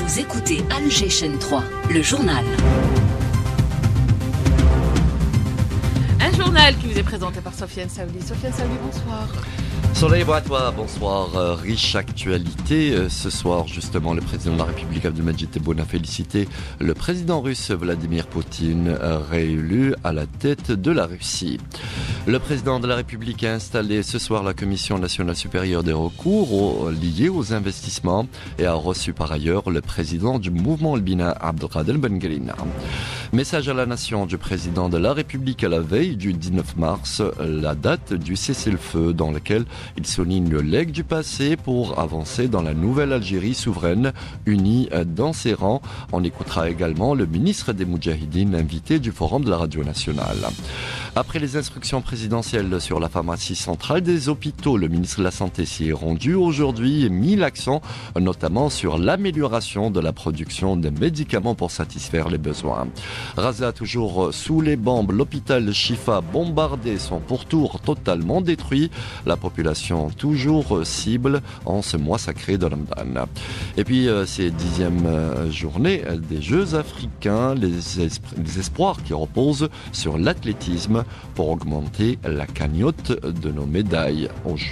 Vous écoutez Alger Chaîne 3, le journal. Un journal qui vous est présenté par Sofiane Saouli. Sofiane Saouli, bonsoir. Soleil Boatois, bonsoir. Riche actualité. Ce soir, justement, le président de la République, Abdelmadjid Tebboune, a félicité le président russe Vladimir Poutine, réélu à la tête de la Russie. Le président de la République a installé ce soir la Commission nationale supérieure des recours liés aux investissements et a reçu par ailleurs le président du mouvement Elbina, Abdelkader Benguelina. Message à la nation du président de la République à la veille du 19 mars, la date du cessez-le-feu dans lequel il souligne le legs du passé pour avancer dans la nouvelle Algérie souveraine, unie dans ses rangs. On écoutera également le ministre des Moudjahidines, invité du Forum de la Radio Nationale. Après les instructions présidentielles sur la pharmacie centrale des hôpitaux, le ministre de la Santé s'y est rendu aujourd'hui et mis l'accent notamment sur l'amélioration de la production de médicaments pour satisfaire les besoins. Raza, toujours sous les bombes, l'hôpital Chifa bombardé, son pourtour totalement détruit. La population toujours cible en ce mois sacré de Ramadan. Et puis, ces 10e journées des Jeux africains, les espoirs qui reposent sur l'athlétisme pour augmenter la cagnotte de nos médailles aux Jeux.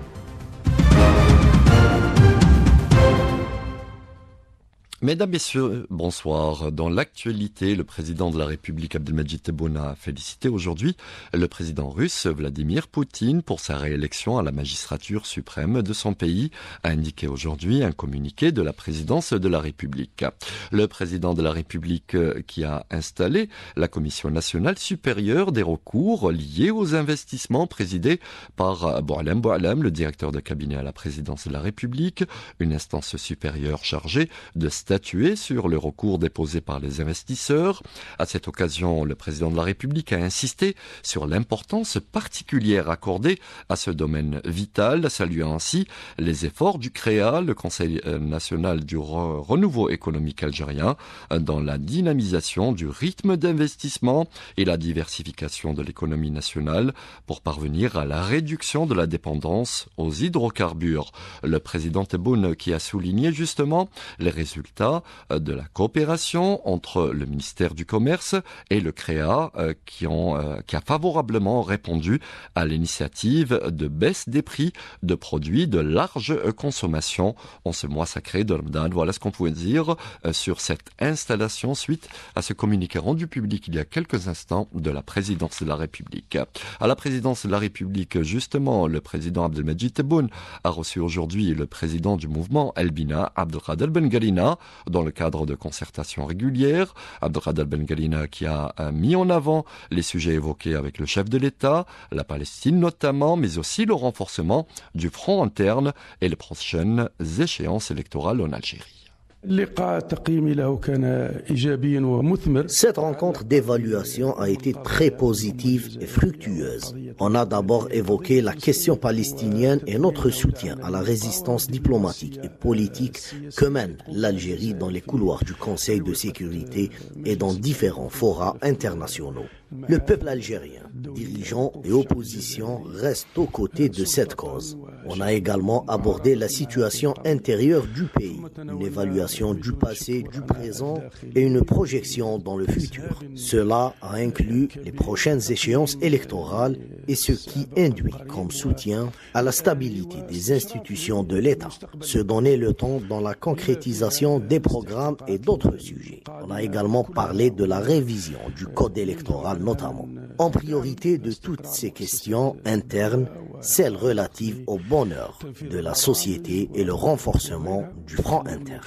Mesdames, Messieurs, bonsoir. Dans l'actualité, le président de la République, Abdelmadjid Tebboune, a félicité aujourd'hui le président russe, Vladimir Poutine, pour sa réélection à la magistrature suprême de son pays, a indiqué aujourd'hui un communiqué de la présidence de la République. Le président de la République qui a installé la Commission nationale supérieure des recours liés aux investissements présidée par Boualem Boualem, le directeur de cabinet à la présidence de la République, une instance supérieure chargée de statuer sur le recours déposé par les investisseurs. À cette occasion, le président de la République a insisté sur l'importance particulière accordée à ce domaine vital, saluant ainsi les efforts du CREA, le Conseil national du renouveau économique algérien, dans la dynamisation du rythme d'investissement et la diversification de l'économie nationale pour parvenir à la réduction de la dépendance aux hydrocarbures. Le président Tebboune qui a souligné justement les résultats de la coopération entre le ministère du Commerce et le CREA qui a favorablement répondu à l'initiative de baisse des prix de produits de large consommation en ce mois sacré de Ramadan. Voilà ce qu'on pouvait dire sur cette installation suite à ce communiqué rendu public il y a quelques instants de la présidence de la République. À la présidence de la République, justement, le président Abdelmadjid Tebboune a reçu aujourd'hui le président du mouvement Elbina, Abdelkader Benguelina, dans le cadre de concertations régulières. Abdelkader Benguelina qui a mis en avant les sujets évoqués avec le chef de l'État, la Palestine notamment, mais aussi le renforcement du front interne et les prochaines échéances électorales en Algérie. Cette rencontre d'évaluation a été très positive et fructueuse. On a d'abord évoqué la question palestinienne et notre soutien à la résistance diplomatique et politique que mène l'Algérie dans les couloirs du Conseil de sécurité et dans différents forats internationaux. Le peuple algérien, dirigeants et opposition restent aux côtés de cette cause. On a également abordé la situation intérieure du pays, une évaluation du passé, du présent et une projection dans le futur. Cela a inclus les prochaines échéances électorales et ce qui induit comme soutien à la stabilité des institutions de l'État. Se donner le temps dans la concrétisation des programmes et d'autres sujets. On a également parlé de la révision du code électoral notamment. En priorité de toutes ces questions internes, celles relatives au bonheur de la société et le renforcement du front interne.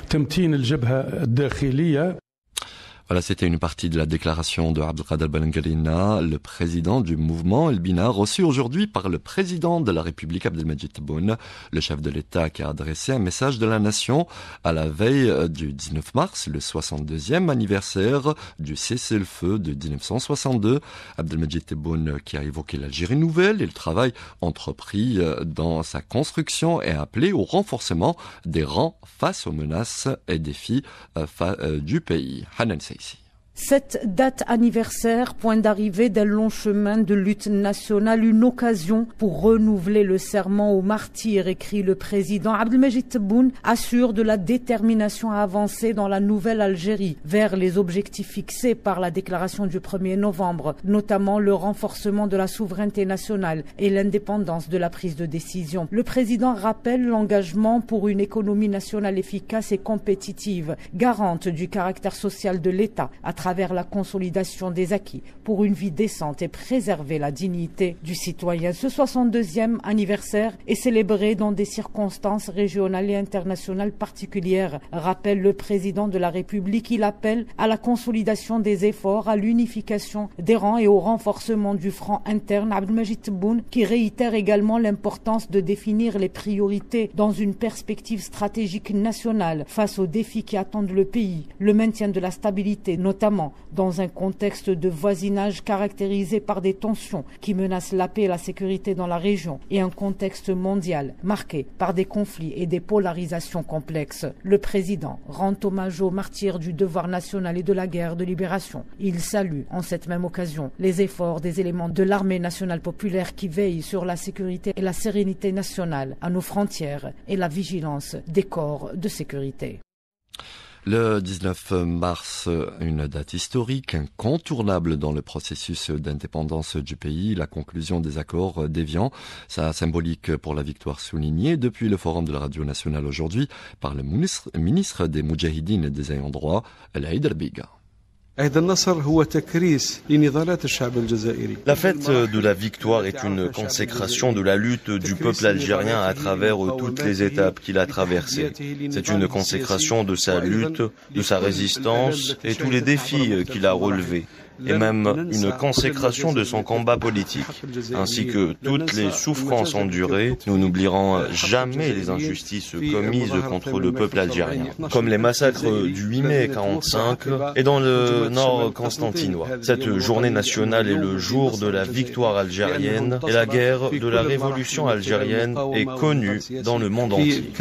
Voilà, c'était une partie de la déclaration de Abdelkader Benguelina, le président du mouvement Elbina, reçu aujourd'hui par le président de la République, Abdelmadjid Tebboune, le chef de l'État qui a adressé un message de la nation à la veille du 19 mars, le 62e anniversaire du cessez-le-feu de 1962. Abdelmadjid Tebboune qui a évoqué l'Algérie nouvelle et le travail entrepris dans sa construction et appelé au renforcement des rangs face aux menaces et défis du pays. Hanan Seissi. Cette date anniversaire, point d'arrivée d'un long chemin de lutte nationale, une occasion pour renouveler le serment aux martyrs, écrit le président. Abdelmajid Tebboune assure de la détermination à avancer dans la nouvelle Algérie vers les objectifs fixés par la déclaration du 1er novembre, notamment le renforcement de la souveraineté nationale et l'indépendance de la prise de décision. Le président rappelle l'engagement pour une économie nationale efficace et compétitive, garante du caractère social de l'État à travers la consolidation des acquis pour une vie décente et préserver la dignité du citoyen. Ce 62e anniversaire est célébré dans des circonstances régionales et internationales particulières, rappelle le président de la République. Il appelle à la consolidation des efforts, à l'unification des rangs et au renforcement du front interne. Abdelmajid Tebboune qui réitère également l'importance de définir les priorités dans une perspective stratégique nationale face aux défis qui attendent le pays, le maintien de la stabilité, notamment dans un contexte de voisinage caractérisé par des tensions qui menacent la paix et la sécurité dans la région et un contexte mondial marqué par des conflits et des polarisations complexes. Le président rend hommage aux martyrs du devoir national et de la guerre de libération. Il salue en cette même occasion les efforts des éléments de l'armée nationale populaire qui veillent sur la sécurité et la sérénité nationale à nos frontières et la vigilance des corps de sécurité. Le 19 mars, une date historique, incontournable dans le processus d'indépendance du pays, la conclusion des accords d'Évian. Ça symbolique pour la victoire soulignée depuis le forum de la radio nationale aujourd'hui par le ministre des Moudjahidines et des ayants droit, El Haïder Biga. La fête de la victoire est une consécration de la lutte du peuple algérien à travers toutes les étapes qu'il a traversées. C'est une consécration de sa lutte, de sa résistance et tous les défis qu'il a relevés. Et même une consécration de son combat politique, ainsi que toutes les souffrances endurées. Nous n'oublierons jamais les injustices commises contre le peuple algérien, comme les massacres du 8 mai 1945 et dans le nord constantinois. Cette journée nationale est le jour de la victoire algérienne et la guerre de la révolution algérienne est connue dans le monde entier.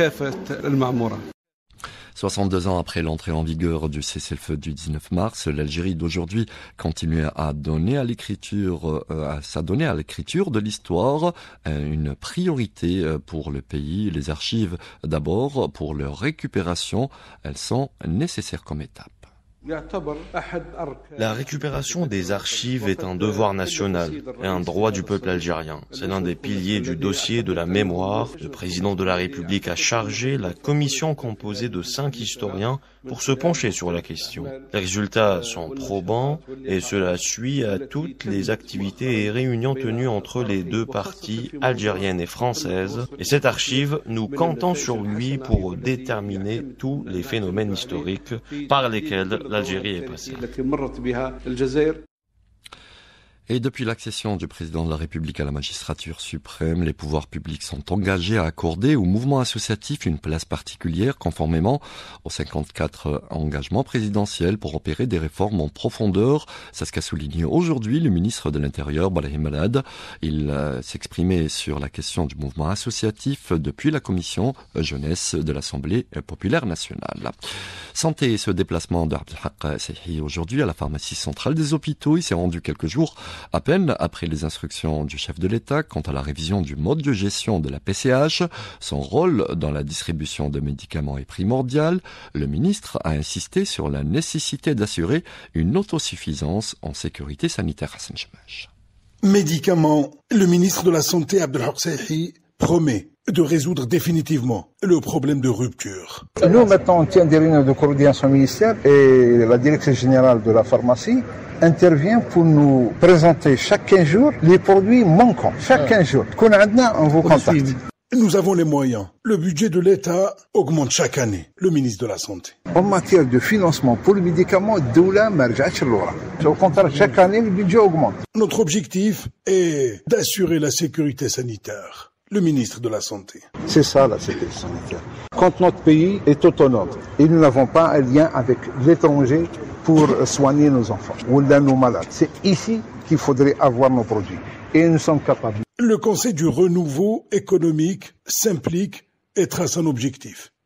62 ans après l'entrée en vigueur du cessez-le-feu du 19 mars, l'Algérie d'aujourd'hui continue à s'adonner à l'écriture de l'histoire, une priorité pour le pays. Les archives, d'abord, pour leur récupération, elles sont nécessaires comme étape. La récupération des archives est un devoir national et un droit du peuple algérien. C'est l'un des piliers du dossier de la mémoire. Le président de la République a chargé la commission composée de 5 historiens pour se pencher sur la question. Les résultats sont probants et cela suit à toutes les activités et réunions tenues entre les deux parties algériennes et françaises. Et cette archive, nous comptons sur lui pour déterminer tous les phénomènes historiques par lesquels l'Algérie est passée. Et depuis l'accession du président de la République à la magistrature suprême, les pouvoirs publics sont engagés à accorder au mouvement associatif une place particulière conformément aux 54 engagements présidentiels pour opérer des réformes en profondeur. C'est ce qu'a souligné aujourd'hui le ministre de l'Intérieur, Brahim Malad. Il s'exprimait sur la question du mouvement associatif depuis la commission jeunesse de l'Assemblée populaire nationale. Santé, ce déplacement d'Abdelhak Sehi aujourd'hui à la pharmacie centrale des hôpitaux. Il s'est rendu quelques jours à peine après les instructions du chef de l'État quant à la révision du mode de gestion de la PCH, son rôle dans la distribution de médicaments est primordial. Le ministre a insisté sur la nécessité d'assurer une autosuffisance en sécurité sanitaire. Hassan Chemaj. Médicaments, le ministre de la Santé Abdelhak Sehi promet de résoudre définitivement le problème de rupture. Nous, maintenant, on tient des réunions de coordination ministère et la direction générale de la pharmacie intervient pour nous présenter chaque 15 jours les produits manquants. Chaque 15 jours. Qu'on a, on vous contacte. Nous avons les moyens. Le budget de l'État augmente chaque année. Le ministre de la Santé. En matière de financement pour les médicaments, Doula marja'at l'ora. Au contraire, chaque année, le budget augmente. Notre objectif est d'assurer la sécurité sanitaire. Le ministre de la Santé. C'est ça la sécurité sanitaire. Quand notre pays est autonome et nous n'avons pas un lien avec l'étranger pour soigner nos enfants ou nos malades, c'est ici qu'il faudrait avoir nos produits. Et nous sommes capables. Le Conseil du renouveau économique s'implique et trace un objectif.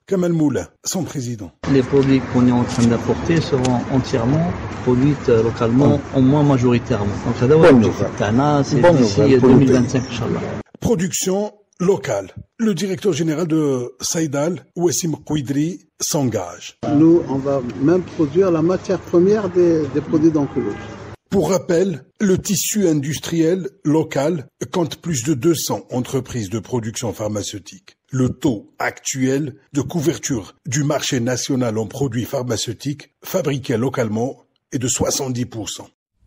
Kamal Moula, son président. Les produits qu'on est en train d'apporter seront entièrement produits localement, au moins majoritairement. Donc c'est d'ici 2025, Inch'Allah. Production locale. Le directeur général de Saïdal, Ouessim Kouidri, s'engage. Nous, on va même produire la matière première des produits d'oncologie. Pour rappel, le tissu industriel local compte plus de 200 entreprises de production pharmaceutique. Le taux actuel de couverture du marché national en produits pharmaceutiques fabriqués localement est de 70%.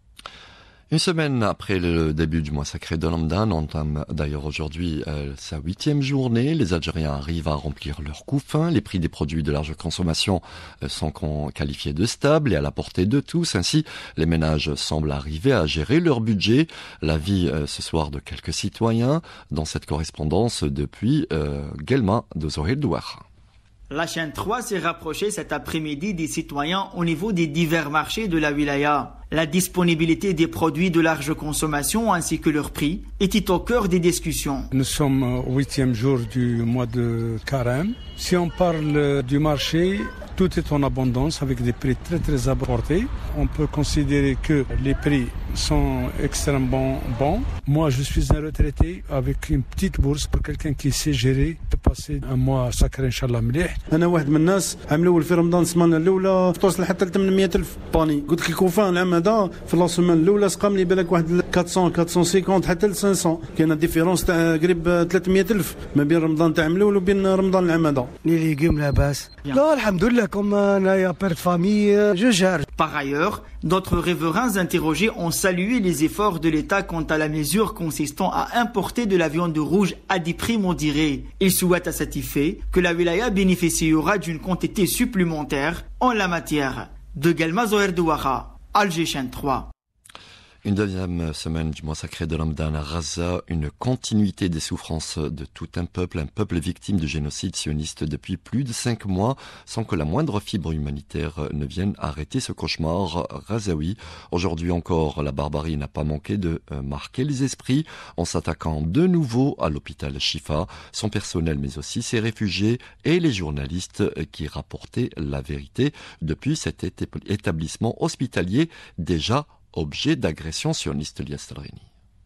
Une semaine après le début du mois sacré de Ramadan, on entame d'ailleurs aujourd'hui sa 8e journée. Les Algériens arrivent à remplir leurs coûts fins. Les prix des produits de large consommation sont qualifiés de stables et à la portée de tous. Ainsi, les ménages semblent arriver à gérer leur budget. L'avis ce soir de quelques citoyens dans cette correspondance depuis Guelma de Zohir Douar. La chaîne 3 s'est rapprochée cet après-midi des citoyens au niveau des divers marchés de la wilaya. La disponibilité des produits de large consommation ainsi que leur prix était au cœur des discussions. Nous sommes au 8e jour du mois de Carême. Si on parle du marché, tout est en abondance avec des prix très très apportés. On peut considérer que les prix sont extrêmement bons. Moi, je suis un retraité avec une petite bourse pour quelqu'un qui sait gérer, peut passer un mois sacré inchallah مليح. أنا واحد من الناس عملوا في رمضان السمانة الأولى توصل حتى ل 800,000 باني. قلت لك الكوفان العام هذا في السمانة الأولى سقام لي بالك واحد 400 450 حتى ل 500. كاينة ديفيرونس تاع قريب 300,000 ما بين رمضان تاع ملول وبين رمضان العام هذا. لي ليغوم لاباس. لا الحمد لله كوم انايا بير فامي جو جار. Par ailleurs, d'autres riverains interrogés ont salué les efforts de l'État quant à la mesure consistant à importer de la viande rouge à des prix modérés. Ils souhaitent à cet effet que la wilaya bénéficiera d'une quantité supplémentaire en la matière. De Guelma Zohir Douara, Alger Chaîne 3. Une deuxième semaine du mois sacré de Ramadan à Gaza, une continuité des souffrances de tout un peuple victime du génocide sioniste depuis plus de 5 mois, sans que la moindre fibre humanitaire ne vienne arrêter ce cauchemar gazaoui. Aujourd'hui encore, la barbarie n'a pas manqué de marquer les esprits en s'attaquant de nouveau à l'hôpital Shifa, son personnel mais aussi ses réfugiés et les journalistes qui rapportaient la vérité depuis cet établissement hospitalier déjà objet d'agression sioniste Liastradrini.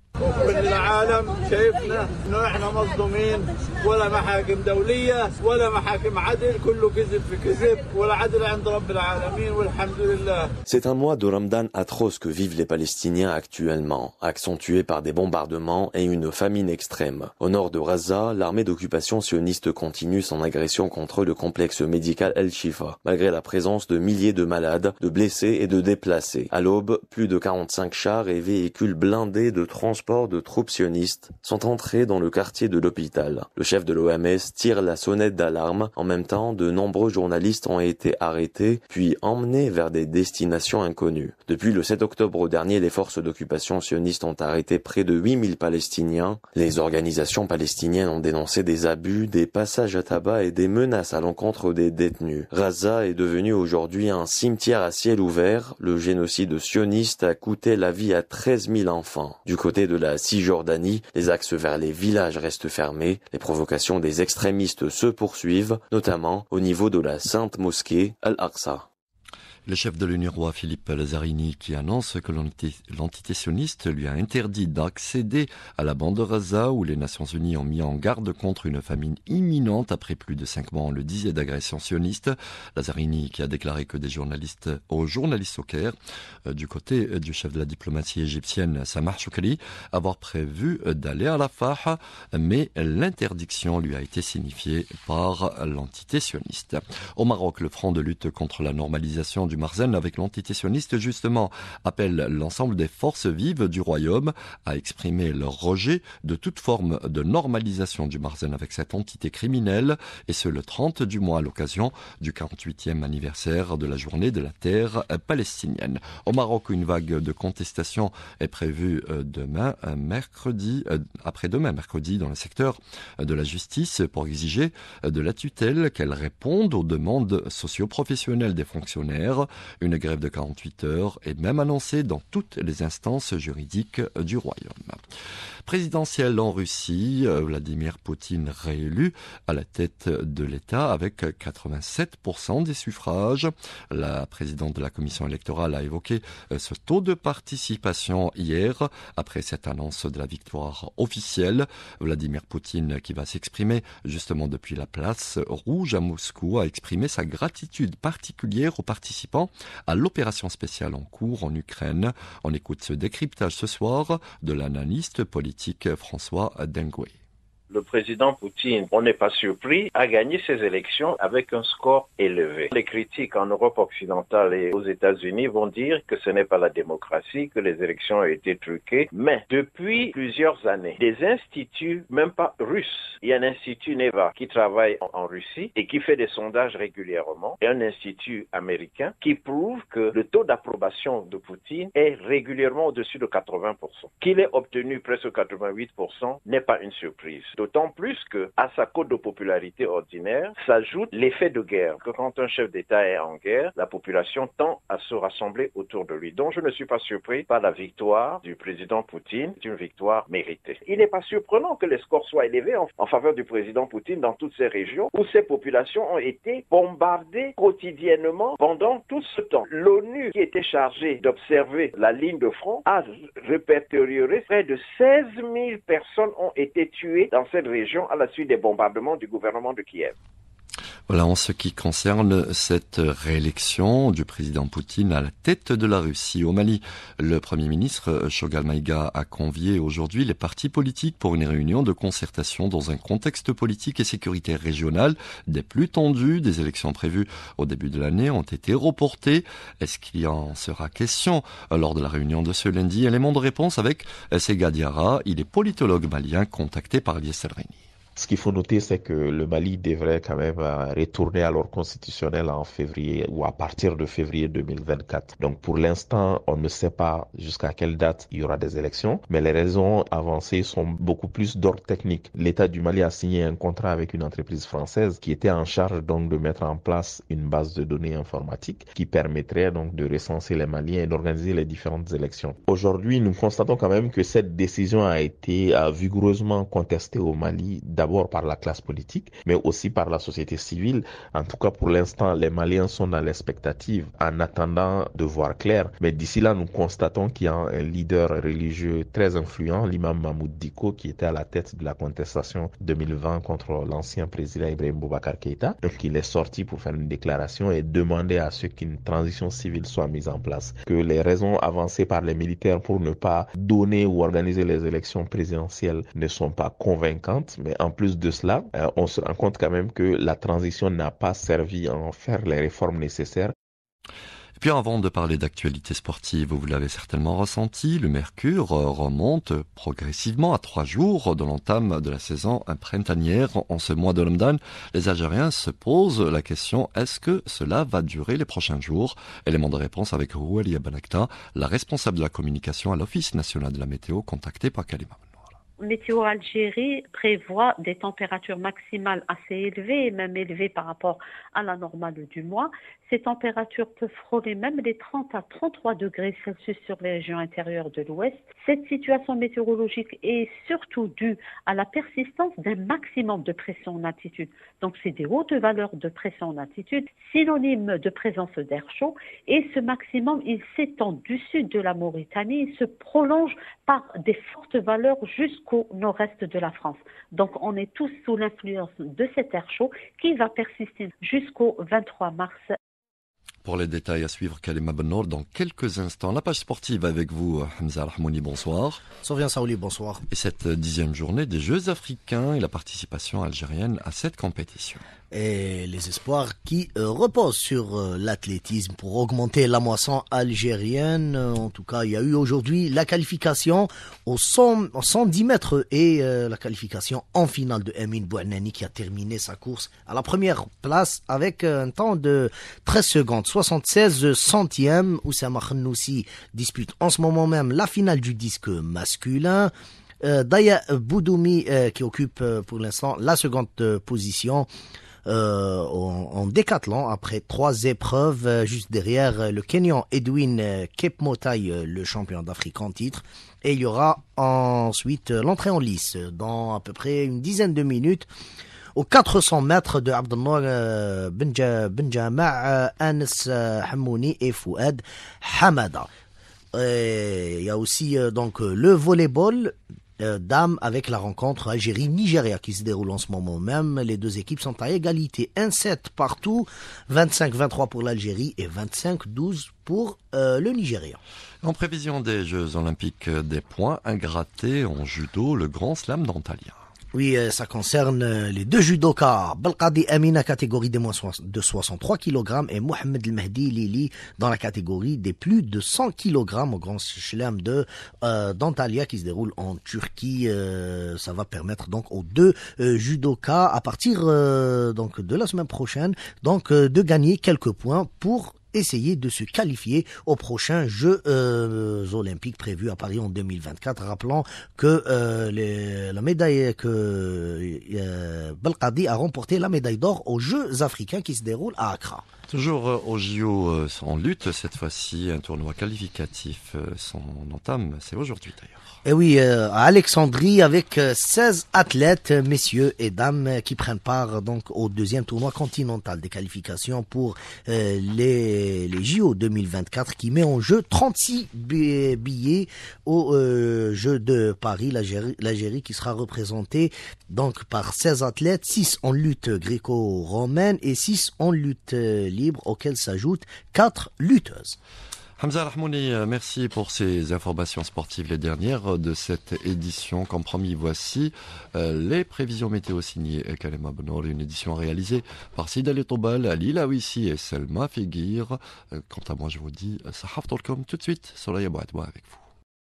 العالم شايفنا انه احنا مظلومين ولا محاكم دوليه ولا محاكم عدل كله كذب في كذب ولا عدل عند رب العالمين والحمد لله. C'est un mois de Ramadan atroce que vivent les Palestiniens actuellement, accentué par des bombardements et une famine extrême. Au nord de Gaza, l'armée d'occupation sioniste continue son agression contre le complexe médical El-Shifa, malgré la présence de milliers de malades, de blessés et de déplacés. À l'aube, plus de 45 chars et véhicules blindés de transport de troupes sionistes sont entrés dans le quartier de l'hôpital. Le chef de l'OMS tire la sonnette d'alarme. En même temps, de nombreux journalistes ont été arrêtés puis emmenés vers des destinations inconnues. Depuis le 7 octobre dernier, les forces d'occupation sionistes ont arrêté près de 8000 Palestiniens. Les organisations palestiniennes ont dénoncé des abus, des passages à tabac et des menaces à l'encontre des détenus. Gaza est devenu aujourd'hui un cimetière à ciel ouvert. Le génocide sioniste a coûté la vie à 13 000 enfants. Du côté de la Cisjordanie, les axes vers les villages restent fermés. Les provocations des extrémistes se poursuivent, notamment au niveau de la sainte mosquée Al-Aqsa. Le chef de l'UNRWA, Philippe Lazzarini, qui annonce que l'entité sioniste lui a interdit d'accéder à la bande de Gaza, où les Nations Unies ont mis en garde contre une famine imminente après plus de 5 mois, on le disait, d'agression sioniste. Lazzarini qui a déclaré que des journalistes au Caire, du côté du chef de la diplomatie égyptienne, Samar Choukri, avoir prévu d'aller à Rafah, mais l'interdiction lui a été signifiée par l'entité sioniste. Au Maroc, le front de lutte contre la normalisation du Marzen avec l'entité sioniste justement appelle l'ensemble des forces vives du royaume à exprimer leur rejet de toute forme de normalisation du Marzen avec cette entité criminelle, et ce le 30 du mois à l'occasion du 48e anniversaire de la journée de la terre palestinienne. Au Maroc, une vague de contestation est prévue après-demain mercredi dans le secteur de la justice pour exiger de la tutelle qu'elle réponde aux demandes socio-professionnelles des fonctionnaires hier. Une grève de 48 heures est même annoncée dans toutes les instances juridiques du royaume. Présidentielle en Russie, Vladimir Poutine réélu à la tête de l'État avec 87% des suffrages. La présidente de la commission électorale a évoqué ce taux de participation hier après cette annonce de la victoire officielle. Vladimir Poutine, qui va s'exprimer justement depuis la place Rouge à Moscou, a exprimé sa gratitude particulière aux participants à l'opération spéciale en cours en Ukraine. On écoute ce décryptage ce soir de l'analyste politique François Dengoué. Le président Poutine, on n'est pas surpris, a gagné ces élections avec un score élevé. Les critiques en Europe occidentale et aux États-Unis vont dire que ce n'est pas la démocratie, que les élections ont été truquées. Mais depuis plusieurs années, des instituts, même pas russes, il y a un institut Neva qui travaille en Russie et qui fait des sondages régulièrement, et un institut américain qui prouve que le taux d'approbation de Poutine est régulièrement au-dessus de 80%. Qu'il ait obtenu presque 88% n'est pas une surprise. D'autant plus que à sa cote de popularité ordinaire s'ajoute l'effet de guerre, que quand un chef d'État est en guerre, la population tend à se rassembler autour de lui. Donc je ne suis pas surpris par la victoire du président Poutine, c'est une victoire méritée. Il n'est pas surprenant que les scores soient élevés en faveur du président Poutine dans toutes ces régions où ces populations ont été bombardées quotidiennement pendant tout ce temps. L'ONU, qui était chargée d'observer la ligne de front, a répertorié près de 16 000 personnes ont été tuées dans cette région à la suite des bombardements du gouvernement de Kiev. Voilà, en ce qui concerne cette réélection du président Poutine à la tête de la Russie. Au Mali, le Premier ministre Choguel Maïga a convié aujourd'hui les partis politiques pour une réunion de concertation dans un contexte politique et sécuritaire régional des plus tendus. Des élections prévues au début de l'année ont été reportées. Est-ce qu'il y en sera question lors de la réunion de ce lundi? Élément de réponse avec Sega Diarra. Il est politologue malien contacté par Lies El Reni. Ce qu'il faut noter, c'est que le Mali devrait quand même retourner à l'ordre constitutionnel en février ou à partir de février 2024. Donc pour l'instant, on ne sait pas jusqu'à quelle date il y aura des élections, mais les raisons avancées sont beaucoup plus d'ordre technique. L'État du Mali a signé un contrat avec une entreprise française qui était en charge donc de mettre en place une base de données informatique qui permettrait donc de recenser les Maliens et d'organiser les différentes élections. Aujourd'hui, nous constatons quand même que cette décision a été vigoureusement contestée au Mali, d'abord par la classe politique, mais aussi par la société civile. En tout cas, pour l'instant, les Maliens sont dans l'expectative en attendant de voir clair. Mais d'ici là, nous constatons qu'il y a un leader religieux très influent, l'imam Mahmoud Dicko, qui était à la tête de la contestation 2020 contre l'ancien président Ibrahim Boubacar Keïta. Donc, il est sorti pour faire une déclaration et demander à ce qu'une transition civile soit mise en place. Que les raisons avancées par les militaires pour ne pas donner ou organiser les élections présidentielles ne sont pas convaincantes, mais en plus de cela, on se rend compte quand même que la transition n'a pas servi à en faire les réformes nécessaires. Et puis avant de parler d'actualité sportive, vous l'avez certainement ressenti, le mercure remonte progressivement à 3 jours de l'entame de la saison printanière. En ce mois de Ramadan, les Algériens se posent la question, est-ce que cela va durer les prochains jours? Élément de réponse avec Rouelia Banakta, la responsable de la communication à l'Office national de la météo, contactée par Kalima. Météo Algérie prévoit des températures maximales assez élevées, même élevées par rapport à la normale du mois. Ces températures peuvent frôler même les 30 à 33 degrés Celsius sur les régions intérieures de l'Ouest. Cette situation météorologique est surtout due à la persistance d'un maximum de pression en altitude. Donc c'est des hautes valeurs de pression en altitude, synonyme de présence d'air chaud. Et ce maximum, il s'étend du sud de la Mauritanie et se prolonge par des fortes valeurs jusqu'au nord-est de la France. Donc on est tous sous l'influence de cet air chaud qui va persister jusqu'au 23 mars. Pour les détails à suivre, Kalima Bennour, dans quelques instants. La page sportive avec vous, Hamza Rahmouni, bonsoir. Sofiane Saouli, bonsoir. Et cette 10e journée des Jeux africains et la participation algérienne à cette compétition. Et les espoirs qui reposent sur l'athlétisme pour augmenter la moisson algérienne. En tout cas, il y a eu aujourd'hui la qualification aux 110 mètres et la qualification en finale de Emin Bouhnani qui a terminé sa course à la première place avec un temps de 13 secondes, 76 centièmes. Oussama Khanoussi dispute en ce moment même la finale du disque masculin. Daya Boudoumi qui occupe pour l'instant la seconde position. en décathlon après 3 épreuves, juste derrière le Kenyan Edwin Kepmotai, le champion d'Afrique en titre. Et il y aura ensuite l'entrée en lice dans à peu près une dizaine de minutes aux 400 mètres de Abdallah Benjama, Anas Hamouni et Fouad Hamada. Il y a aussi donc le volleyball dames avec la rencontre Algérie-Nigeria qui se déroule en ce moment même. Les deux équipes sont à égalité, 1-7 partout, 25-23 pour l'Algérie et 25-12 pour le Nigeria. En prévision des Jeux Olympiques des points, un gratté en judo, le Grand Slam d'Antalya. Oui, ça concerne les deux judokas, Belkadi Amina, catégorie des moins de 63 kg, et Mohamed El Mahdi Lili dans la catégorie des plus de 100 kg au Grand Slam d'Antalya qui se déroule en Turquie. Ça va permettre donc aux deux judokas à partir donc de la semaine prochaine donc de gagner quelques points pour essayer de se qualifier aux prochains Jeux olympiques prévus à Paris en 2024. Rappelons que la médaille que Belkadi a remporté la médaille d'or aux Jeux africains qui se déroulent à Accra. Toujours au JO en lutte, cette fois-ci un tournoi qualificatif s'en entame, c'est aujourd'hui d'ailleurs. Et oui, à Alexandrie avec 16 athlètes, messieurs et dames, qui prennent part donc au deuxième tournoi continental des qualifications pour les JO 2024 qui met en jeu 36 billets au Jeux de Paris. L'Algérie qui sera représentée donc par 16 athlètes, 6 en lutte gréco-romaine et 6 en lutte libre, auxquels s'ajoutent 4 lutteuses. Hamza Rahmouni, merci pour ces informations sportives, les dernières de cette édition. Comme promis, voici les prévisions météo signées Kalema Benour, une édition réalisée par Sid Ali Toubal, Ali Lawissi et Selma Figuir. Quant à moi, je vous dis, Sahaf Tolkom tout de suite sur la Yabouadwa avec vous.